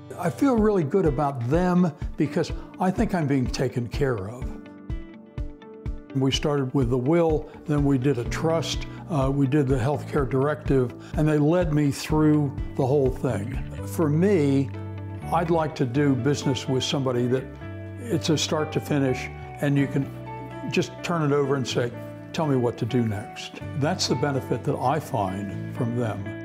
I feel really good about them because I think I'm being taken care of. We started with the will, then we did a trust, we did the healthcare directive, and they led me through the whole thing. For me, I'd like to do business with somebody that it's a start to finish, and you can just turn it over and say, tell me what to do next. That's the benefit that I find from them.